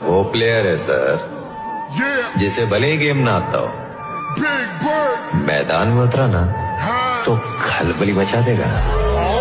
वो प्लेयर है सर जिसे भले ही गेम ना आता हो, मैदान में उतरा ना तो खलबली मचा देगा।